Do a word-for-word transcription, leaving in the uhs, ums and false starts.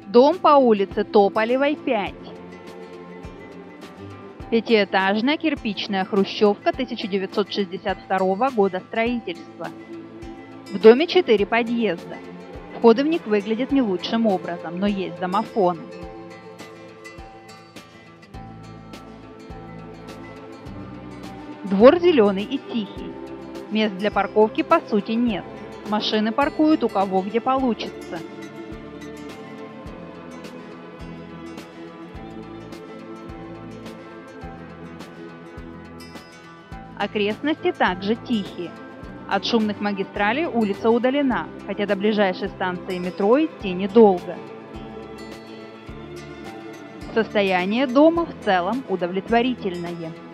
Дом по улице Тополевой, пять. Пятиэтажная кирпичная хрущевка тысяча девятьсот шестьдесят второго года строительства. В доме четыре подъезда. Входы в них выглядят не лучшим образом, но есть домофон. Двор зеленый и тихий. Мест для парковки по сути нет. Машины паркуют у кого где получится. Окрестности также тихие. От шумных магистралей улица удалена, хотя до ближайшей станции метро идти недолго. Состояние дома в целом удовлетворительное.